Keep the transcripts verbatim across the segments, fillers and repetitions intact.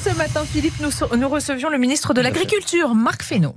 Ce matin, Philippe, nous, nous recevions le ministre de l'Agriculture, Marc Fesneau.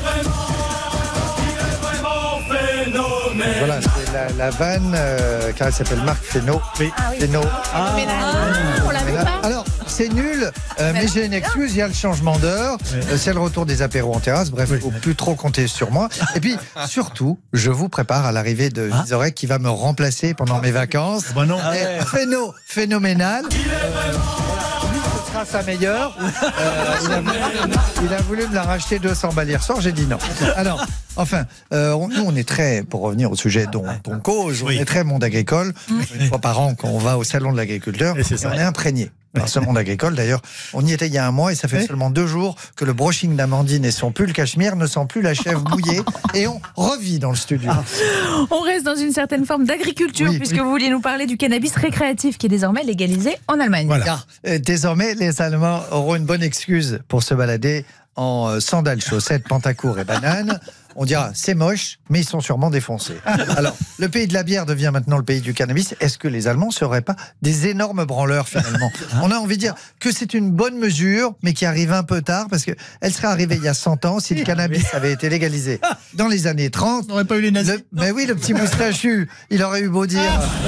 Voilà, c'est la, la vanne, euh, car elle s'appelle Marc Fesneau. Oui. Ah oui. Fesneau. Ah, ah, on l'avait pas. Alors, c'est nul, euh, mais j'ai une excuse, il y a le changement d'heure, oui. euh, c'est le retour des apéros en terrasse, bref, il ne faut plus trop compter sur moi. Et puis, surtout, je vous prépare à l'arrivée de ah. Vizorek qui va me remplacer pendant mes vacances. Bah non. Ah ouais. Fesneau, phénoménal. Euh, sera sa meilleure. Euh, il, a voulu, il a voulu me la racheter deux cents balles hier soir, j'ai dit non. Alors, enfin, euh, on, nous on est très, pour revenir au sujet dont on cause, on oui. est très monde agricole. Oui. Une fois par an, quand on va au salon de l'agriculteur, on est imprégné par ce monde agricole. D'ailleurs, on y était il y a un mois et ça fait oui. seulement deux jours que le brushing d'Amandine et son pull cachemire ne sent plus la chèvre mouillée et on revit dans le studio. Ah. On reste dans une certaine forme d'agriculture oui, puisque oui. vous vouliez nous parler du cannabis récréatif qui est désormais légalisé en Allemagne. Voilà. Car, euh, désormais, les Allemands auront une bonne excuse pour se balader en euh, sandales, chaussettes, pantacourt et bananes. On dira, c'est moche, mais ils sont sûrement défoncés. Alors, le pays de la bière devient maintenant le pays du cannabis. Est-ce que les Allemands ne seraient pas des énormes branleurs, finalement? On a envie de dire que c'est une bonne mesure, mais qui arrive un peu tard, parce qu'elle serait arrivée il y a cent ans si le cannabis avait été légalisé. Dans les années trente... On n'aurait pas eu les nazis. Le, mais oui, le petit moustachu, il aurait eu beau dire...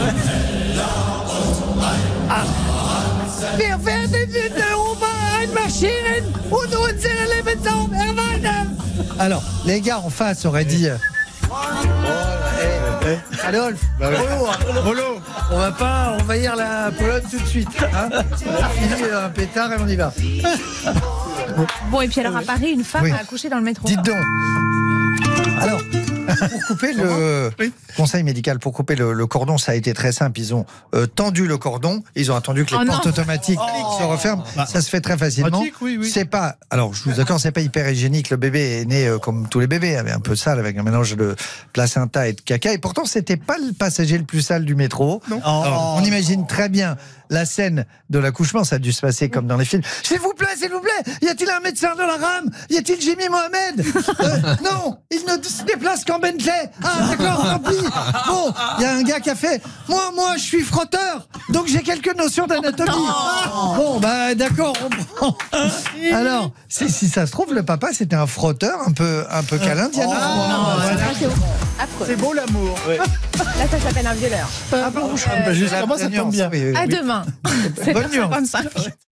Ah. Wir werden in Europa einmarschieren und unsere Lebensraum erweitern. Alors, les gars en face auraient dit oh, hey, hey. Adolphe, bah, Polo, Polo, on va pas envahir la Pologne tout de suite. Hein, on a fini un pétard et on y va. Bon, et puis alors à Paris, une femme oui. a accouché dans le métro. Dites donc. Alors, pour couper le oui. conseil médical, pour couper le, le cordon, ça a été très simple. Ils ont euh, tendu le cordon, ils ont attendu que les oh portes non. automatiques oh. se referment. Bah. Ça se fait très facilement. Oui, oui. C'est pas, alors je vous accorde, c'est pas hyper hygiénique. Le bébé est né euh, comme tous les bébés, avait un peu sale avec un mélange de placenta et de caca. Et pourtant, c'était pas le passager le plus sale du métro. Non. Alors, on imagine très bien la scène de l'accouchement, ça a dû se passer comme dans les films. S'il vous plaît, s'il vous plaît, y a-t-il un médecin dans la rame? Y a-t-il Jimmy Mohamed? euh, Non, il ne se déplace qu'en Bentley. Ah, d'accord, tant pis. Bon, il y a un gars qui a fait moi, moi, je suis frotteur, donc j'ai quelques notions d'anatomie. Bon, bah d'accord, on prend. Alors, si, si ça se trouve, le papa, c'était un frotteur un peu, un peu câlin, Diana. Oh, non, non, voilà. C'est beau l'amour. Ouais. Là, ça s'appelle un violeur. Ah bon, euh, bah, justement, ça tombe bien. À demain. Bonne nuance.